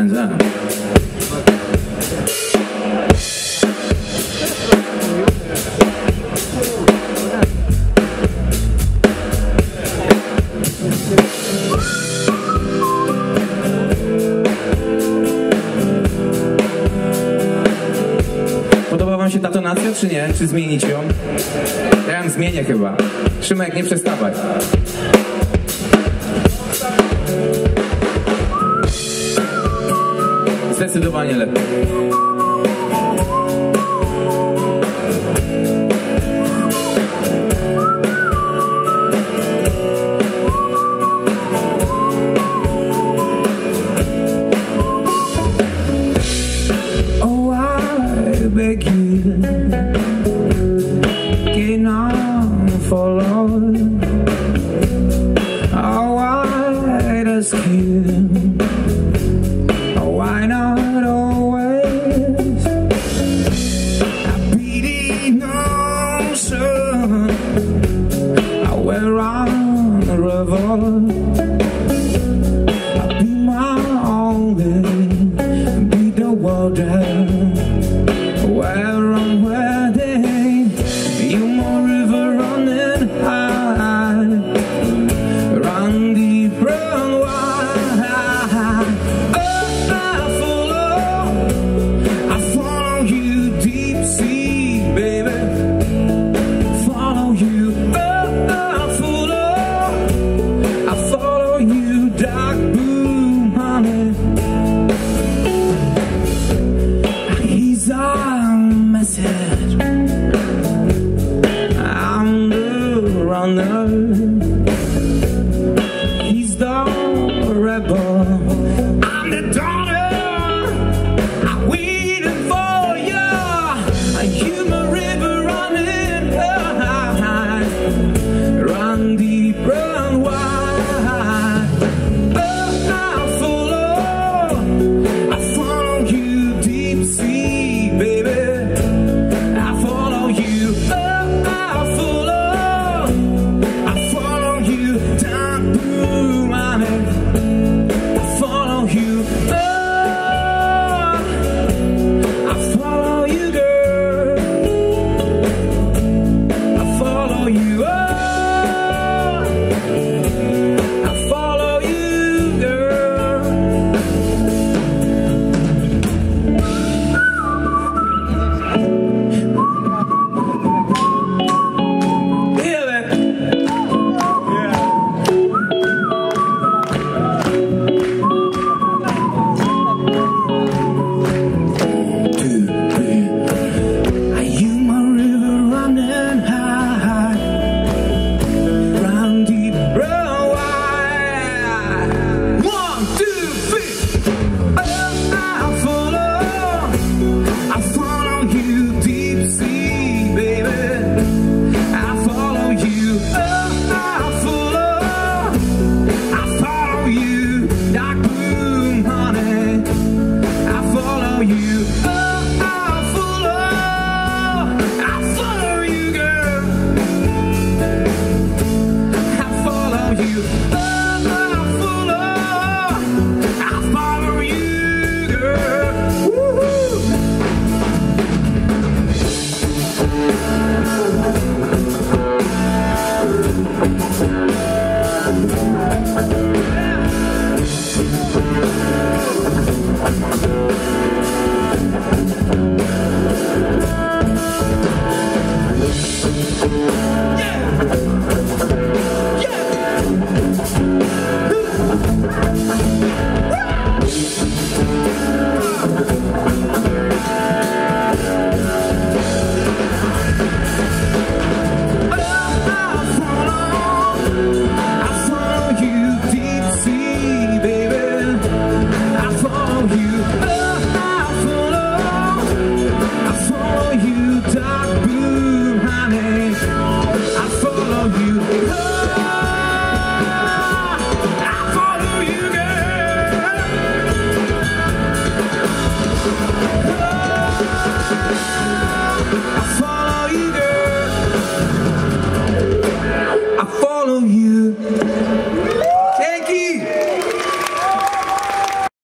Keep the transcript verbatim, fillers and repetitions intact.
hands up. Podoba wam się ta tonacja, czy nie? Czy zmienić ją? Ja ją zmienię chyba. Szymek, nie przestawaj. Zdecydowanie lepiej. Beg you, get on for love. Oh, why does kill? Oh, why not always? A beating ocean, I wear on the river. I'll be my only, be the world down. Where I'm wedding, you my river running high, run deep, run wide. Oh, I follow, I follow you deep sea, baby. Follow you. Oh, I follow, I follow you, dark blue, honey. He's our message. I'm the runner. He's the rebel. I'm the daughter. I'm waiting for you. You my river running high. Run deep, run wide. Oh, I follow. I follow you deep sea, baby. Yeah!